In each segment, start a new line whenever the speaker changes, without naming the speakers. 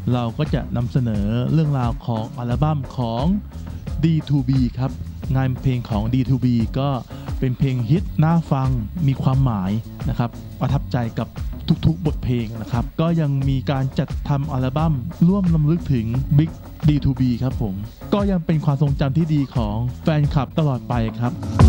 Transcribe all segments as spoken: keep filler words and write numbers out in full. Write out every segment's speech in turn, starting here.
เราก็จะนำเสนอเรื่องราวของอัลบั้มของ ดี ทู บี ครับงานเพลงของ ดี ทู บี ก็เป็นเพลงฮิตน่าฟังมีความหมายนะครับประทับใจกับทุกๆบทเพลงนะครับก็ยังมีการจัดทำอัลบั้มร่วมรำลึกถึง Big ดี ทู บี ครับผมก็ยังเป็นความทรงจำที่ดีของแฟนคลับตลอดไปครับ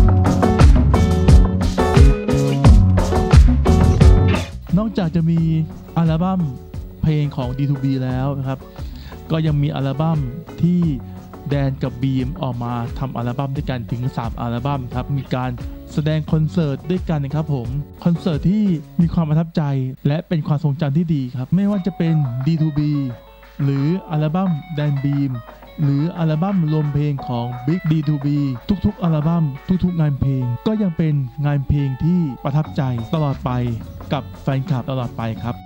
นอกจากจะมีอัลบั้มเพลงของ ดี ทู บี แล้วนะครับก็ยังมีอัลบั้มที่แดนกับบีมออกมาทำอัลบั้มด้วยกันถึงสามอัลบั้มครับมีการแสดงคอนเสิร์ตด้วยกันนะครับผมคอนเสิร์ตที่มีความประทับใจและเป็นความทรงจำที่ดีครับไม่ว่าจะเป็น ดี ทู บี หรืออัลบั้มแดนบีมหรืออัลบั้มรวมเพลงของ Big ดี ทู บี ทุกๆอัลบั้มทุกๆงานเพลงก็ยังเป็นงานเพลงที่ประทับใจตลอดไปกับแฟนคลับตลอดไปครับ